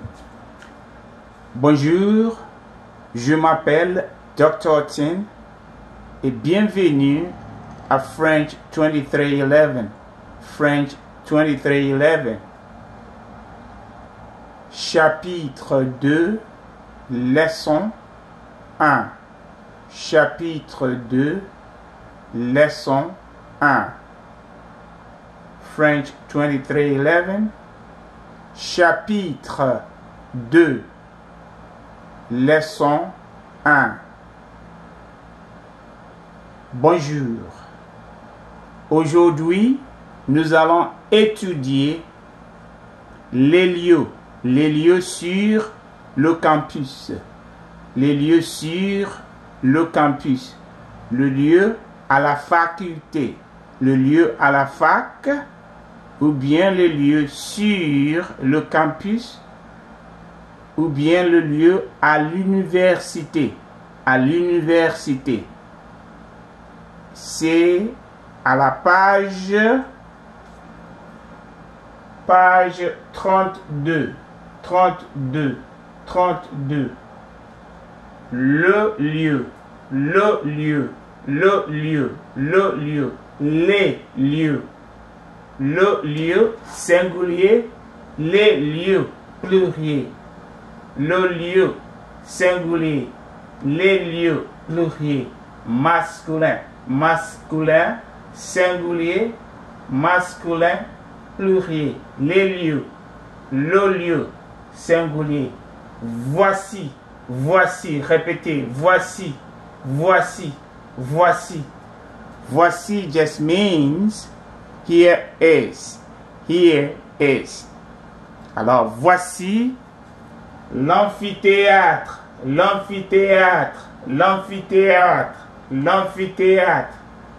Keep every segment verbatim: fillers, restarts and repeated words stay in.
Bonjour, je m'appelle docteur Tin et bienvenue à French twenty-three eleven. French twenty-three eleven. Chapitre deux, leçon un. Chapitre deux, leçon un. French twenty-three eleven. Chapitre deux, leçon un. Bonjour. Aujourd'hui, nous allons étudier les lieux, les lieux sur le campus. Les lieux sur le campus. Le lieu à la faculté. Le lieu à la fac ou bien le lieu sur le campus ou bien le lieu à l'université. À l'université. C'est à la page page trente-deux. trente-deux. trente-deux. Le lieu. Le lieu. Le lieu. Le lieu. Les lieux. Le lieu singulier. Les lieux pluriel. Le lieu singulier. Les lieux pluriel. Masculin. Masculin. Singulier. Masculin. Pluriel. Les lieux. Le lieu singulier. Voici. Voici. Répétez. Voici. Voici. Voici. Voici just means here is. Here is. Alors, voici l'amphithéâtre. L'amphithéâtre. L'amphithéâtre. L'amphithéâtre.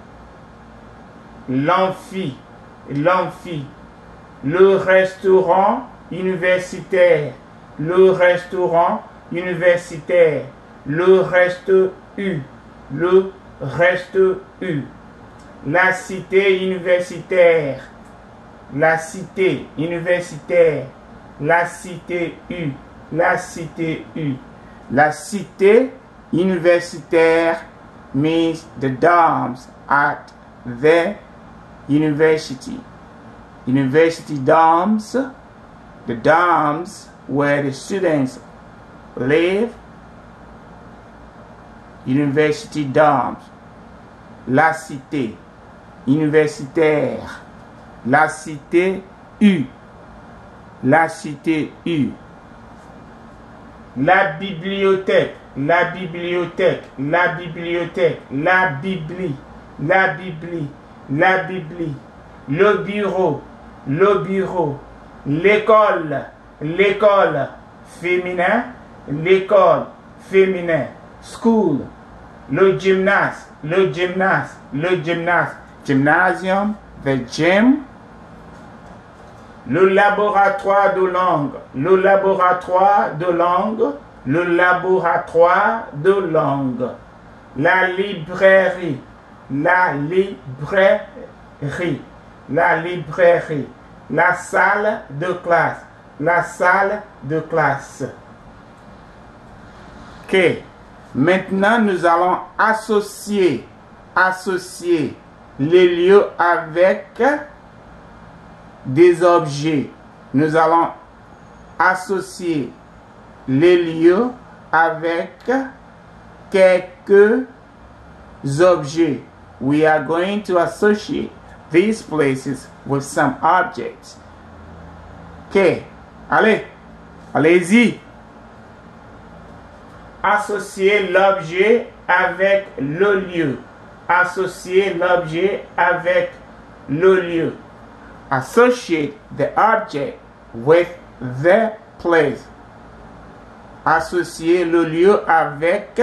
L'amphi. L'amphi. Le restaurant universitaire. Le restaurant universitaire. Le reste U. Le reste U. La cité universitaire. La cité universitaire. La cité U. La cité U. La cité universitaire means the dorms at the university. University dorms, the dorms where the students live. University dorms. La cité universitaire. La cité U. La cité U. La bibliothèque. La bibliothèque. La bibliothèque. La bibli. La bibli. La bibli. Le bureau. Le bureau. L'école. L'école féminin. L'école féminin. School. Le gymnase. Le gymnase. Le gymnase. Gymnasium. The gym. Le laboratoire de langue. Le laboratoire de langue. Le laboratoire de langue. La librairie. La librairie. La librairie. La salle de classe. La salle de classe. Ok. Maintenant, nous allons associer, associer les lieux avec des objets. Nous allons associer les lieux avec quelques objets. We are going to associate these places with some objects. Ok. Allez. Allez-y. Associer l'objet avec le lieu. Associer l'objet avec le lieu. Associate the object with the place. Associer le lieu avec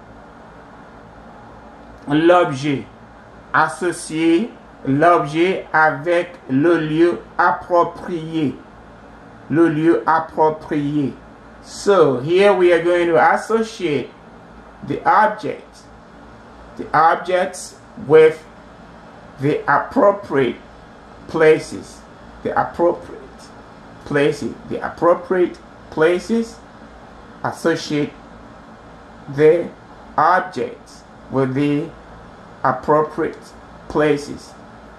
l'objet. Associer l'objet avec le lieu approprié. Le lieu approprié. So here we are going to associate the objects, the objects with the appropriate places, the appropriate places, the appropriate places, associate the objects with the appropriate places.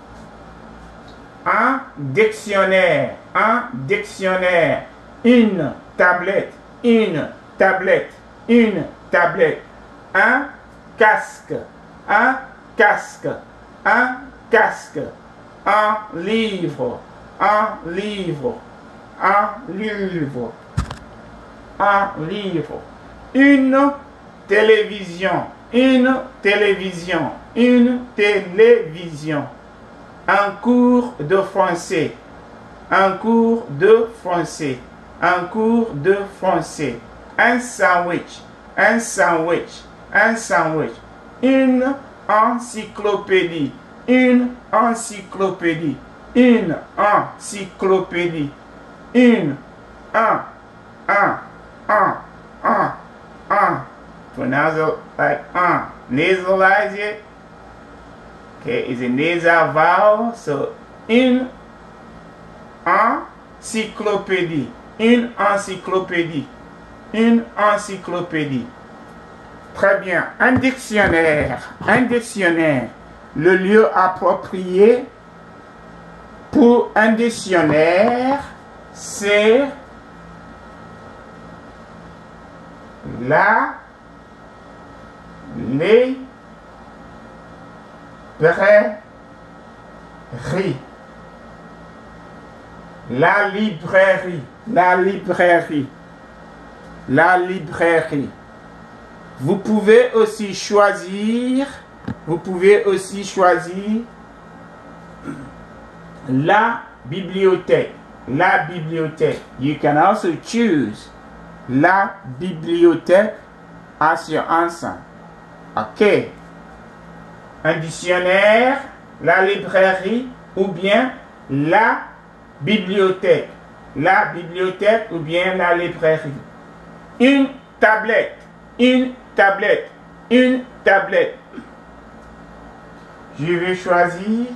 Un dictionnaire, un dictionnaire, une tablette, une tablette, une tablette, un casque, un casque, un casque, un livre, un livre, un livre, un livre, une télévision, une télévision, une télévision, un cours de français, un cours de français, un cours de français, un sandwich, un sandwich, un sandwich, une encyclopédie, une encyclopédie, une encyclopédie, une, un, un, un, un, un. Pronounce it like un. Nasalize it. Okay, it's a nasal vowel, so une encyclopédie, une encyclopédie, une encyclopédie. Très bien. Un dictionnaire, un dictionnaire. Le lieu approprié pour un dictionnaire, c'est la librairie. La librairie, la librairie, la librairie. Vous pouvez aussi choisir, vous pouvez aussi choisir la bibliothèque, la bibliothèque. You can also choose la bibliothèque as your answer. Ok. Un dictionnaire, la librairie ou bien la bibliothèque. La bibliothèque ou bien la librairie. Une tablette, une tablette, une tablette. Je vais choisir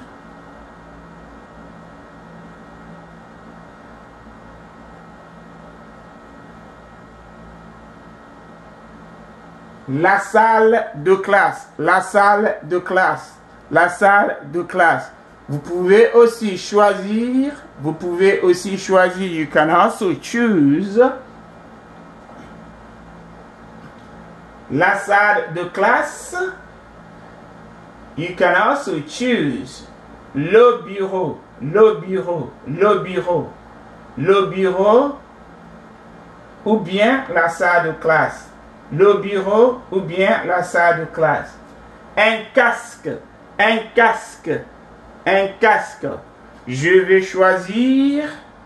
la salle de classe, la salle de classe, la salle de classe. Vous pouvez aussi choisir, vous pouvez aussi choisir, you can also choose la salle de classe. You can also choose le bureau, le bureau, le bureau, le bureau ou bien la salle de classe. Le bureau ou bien la salle de classe. Un casque, un casque, un casque. Je vais choisir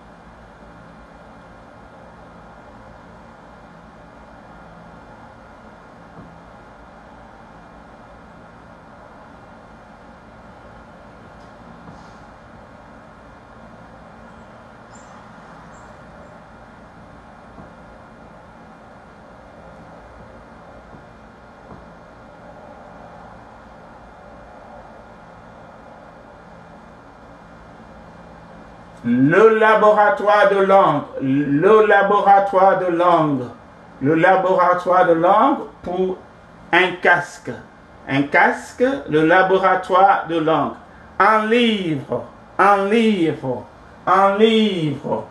le laboratoire de langue, le laboratoire de langue, le laboratoire de langue pour un casque, un casque, le laboratoire de langue, un livre, un livre, un livre.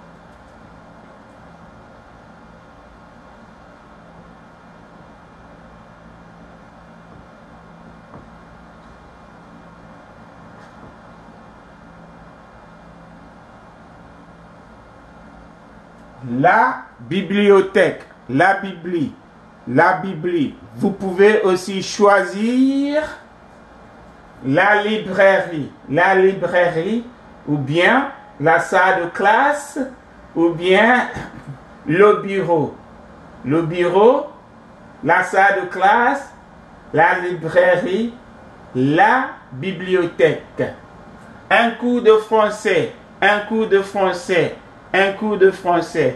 La bibliothèque, la bibli, la bibli. Vous pouvez aussi choisir la librairie, la librairie, ou bien la salle de classe, ou bien le bureau. Le bureau, la salle de classe, la librairie, la bibliothèque. Un cours de français, un cours de français. Un cours de français.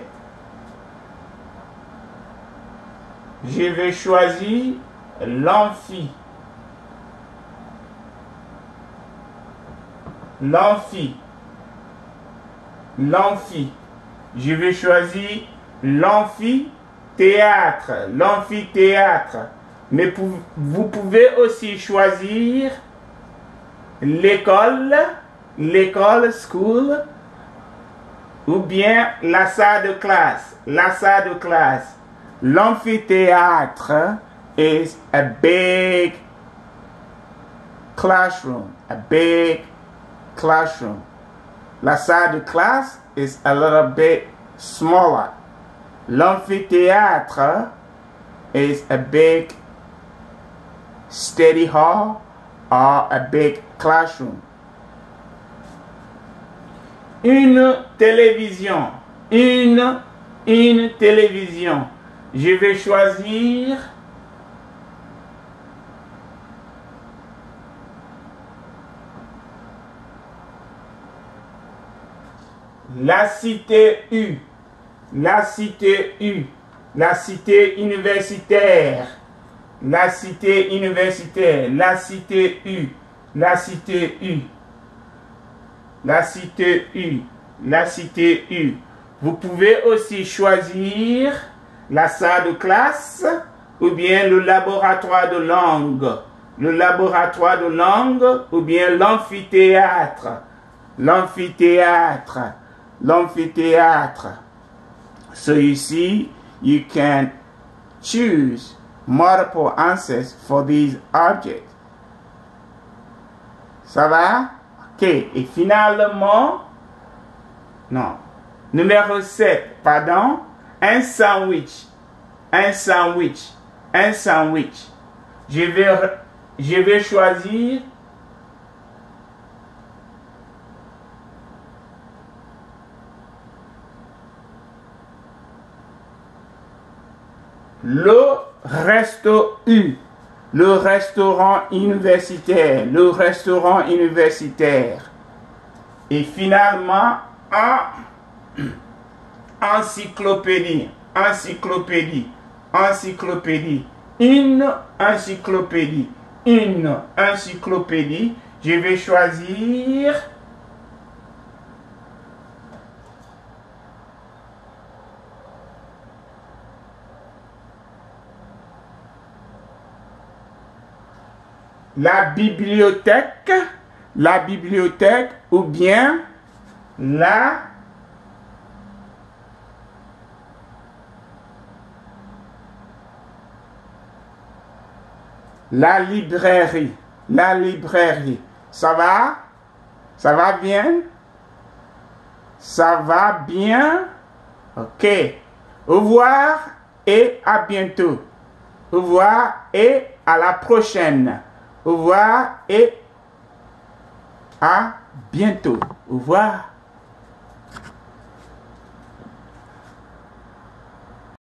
Je vais choisir l'amphi. L'amphi. L'amphi. Je vais choisir l'amphithéâtre, l'amphithéâtre. Mais pou, vous pouvez aussi choisir l'école, l'école, school, ou bien la salle de classe, la salle de classe. L'amphithéâtre is a big classroom, a big classroom. La salle de classe is a little bit smaller. L'amphithéâtre is a big study hall or a big classroom. Une télévision, une, une télévision. Je vais choisir la cité U, la cité U, la cité universitaire, la cité universitaire, la cité U, la cité U, la cité U, la cité U. Vous pouvez aussi choisir la salle de classe ou bien le laboratoire de langue, le laboratoire de langue ou bien l'amphithéâtre, l'amphithéâtre. L'amphithéâtre. So you see, you can choose multiple answers for these objects. Ça va? Ok. Et finalement, non. Numéro sept, pardon. Un sandwich. Un sandwich. Un sandwich. Je vais, je vais choisir le resto U, le restaurant universitaire, le restaurant universitaire. Et finalement, en encyclopédie, encyclopédie, encyclopédie, une encyclopédie, une encyclopédie. Je vais choisir la bibliothèque, la bibliothèque ou bien la la librairie, la librairie. Ça va? Ça va bien? Ça va bien? Ok. Au revoir et à bientôt. Au revoir et à la prochaine. Au revoir et à bientôt. Au revoir.